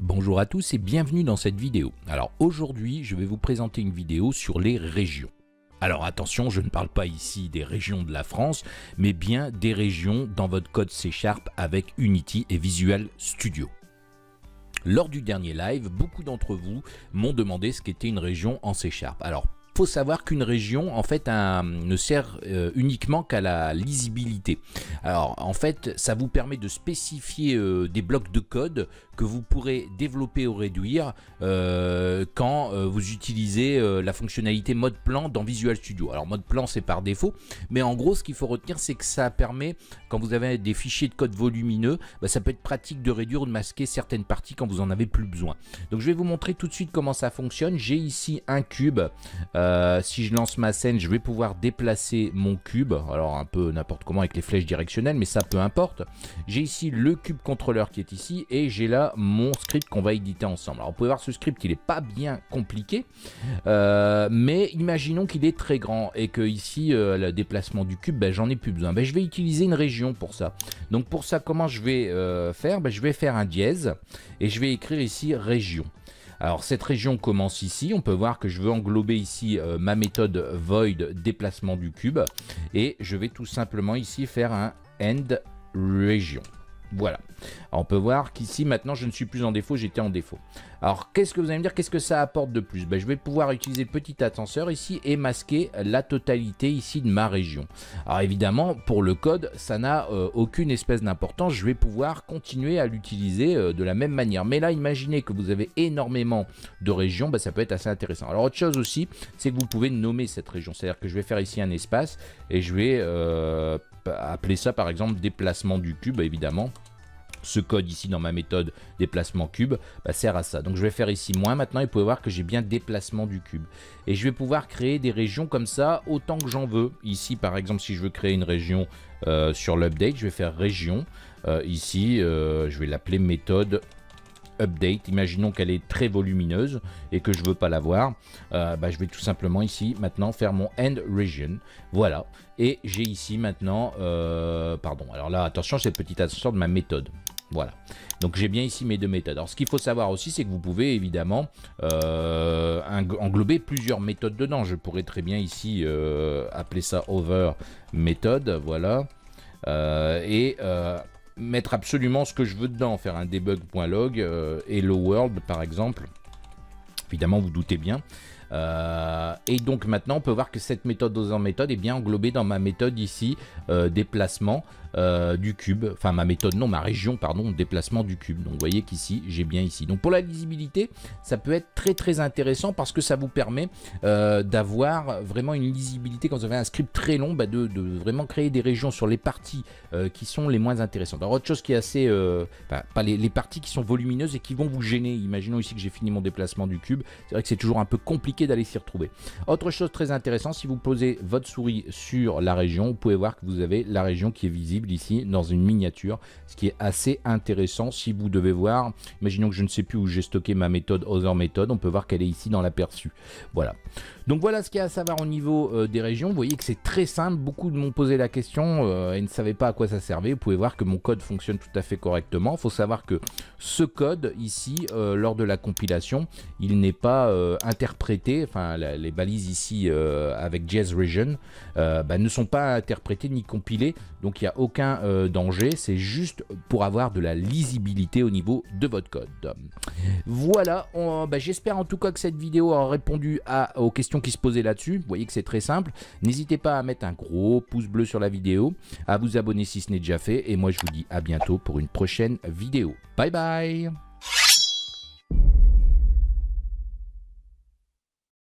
Bonjour à tous et bienvenue dans cette vidéo. Alors aujourd'hui, je vais vous présenter une vidéo sur les régions. Alors attention, je ne parle pas ici des régions de la France, mais bien des régions dans votre code C# avec Unity et Visual Studio. Lors du dernier live, beaucoup d'entre vous m'ont demandé ce qu'était une région en C#. Alors, faut savoir qu'une région en fait ne sert uniquement qu'à la lisibilité. Alors en fait ça vous permet de spécifier des blocs de code que vous pourrez développer ou réduire quand vous utilisez la fonctionnalité mode plan dans Visual Studio. Alors mode plan c'est par défaut, mais en gros ce qu'il faut retenir c'est que ça permet, quand vous avez des fichiers de code volumineux, ça peut être pratique de réduire ou de masquer certaines parties quand vous en avez plus besoin. Donc je vais vous montrer tout de suite comment ça fonctionne. J'ai ici un cube. Si je lance ma scène, je vais pouvoir déplacer mon cube, alors un peu n'importe comment avec les flèches directionnelles, mais ça peu importe. J'ai ici le cube contrôleur qui est ici et j'ai là mon script qu'on va éditer ensemble. Alors vous pouvez voir ce script, il n'est pas bien compliqué, mais imaginons qu'il est très grand et que ici le déplacement du cube, j'en ai plus besoin. Je vais utiliser une région pour ça. Donc pour ça, comment je vais faire? Je vais faire un dièse et je vais écrire ici région. Alors cette région commence ici, on peut voir que je veux englober ici ma méthode void déplacement du cube et je vais tout simplement ici faire un end region. Voilà, alors, on peut voir qu'ici maintenant je ne suis plus en défaut, j'étais en défaut. Alors qu'est-ce que vous allez me dire, qu'est-ce que ça apporte de plus? Je vais pouvoir utiliser le petit ascenseur ici et masquer la totalité ici de ma région. Alors évidemment pour le code ça n'a aucune espèce d'importance, je vais pouvoir continuer à l'utiliser de la même manière. Mais là imaginez que vous avez énormément de régions, ça peut être assez intéressant. Alors autre chose aussi, c'est que vous pouvez nommer cette région, c'est-à-dire que je vais faire ici un espace et je vais appeler ça par exemple déplacement du cube évidemment. Ce code ici dans ma méthode déplacement cube sert à ça. Donc je vais faire ici moins maintenant et vous pouvez voir que j'ai bien déplacement du cube. Et je vais pouvoir créer des régions comme ça autant que j'en veux. Ici par exemple si je veux créer une région sur l'update, je vais faire région. Ici je vais l'appeler méthode update. Imaginons qu'elle est très volumineuse et que je veux pas la voir. Je vais tout simplement ici maintenant faire mon end region. Voilà. Et j'ai ici maintenant pardon. Alors là attention, c'est le petit ascenseur de ma méthode. Voilà, donc j'ai bien ici mes deux méthodes. Alors ce qu'il faut savoir aussi, c'est que vous pouvez évidemment englober plusieurs méthodes dedans. Je pourrais très bien ici appeler ça over méthode, voilà, et mettre absolument ce que je veux dedans, faire un debug.log hello world par exemple. Évidemment, vous doutez bien. Et donc maintenant on peut voir que cette méthode over méthode est bien englobée dans ma méthode ici déplacement du cube, enfin ma méthode non, ma région pardon, déplacement du cube. Donc vous voyez qu'ici j'ai bien ici. Donc pour la lisibilité ça peut être très intéressant parce que ça vous permet d'avoir vraiment une lisibilité quand vous avez un script très long, de vraiment créer des régions sur les parties qui sont les moins intéressantes. Alors autre chose qui est assez pas les parties qui sont volumineuses et qui vont vous gêner. Imaginons ici que j'ai fini mon déplacement du cube, c'est vrai que c'est toujours un peu compliqué d'aller s'y retrouver. Autre chose très intéressante, si vous posez votre souris sur la région, vous pouvez voir que vous avez la région qui est visible ici dans une miniature, ce qui est assez intéressant. Si vous devez voir, imaginons que je ne sais plus où j'ai stocké ma méthode other méthode, on peut voir qu'elle est ici dans l'aperçu. Voilà. Donc voilà ce qu'il y a à savoir au niveau des régions. Vous voyez que c'est très simple, beaucoup m'ont posé la question et ne savaient pas à quoi ça servait. Vous pouvez voir que mon code fonctionne tout à fait correctement. Il faut savoir que ce code ici, lors de la compilation, il n'est pas interprété, enfin les balises ici avec JS Region ne sont pas interprétées ni compilées, donc il n'y a aucun danger, c'est juste pour avoir de la lisibilité au niveau de votre code. Voilà, j'espère en tout cas que cette vidéo a répondu aux questions qui se posaient là-dessus. Vous voyez que c'est très simple. N'hésitez pas à mettre un gros pouce bleu sur la vidéo, à vous abonner si ce n'est déjà fait, et moi je vous dis à bientôt pour une prochaine vidéo. Bye bye.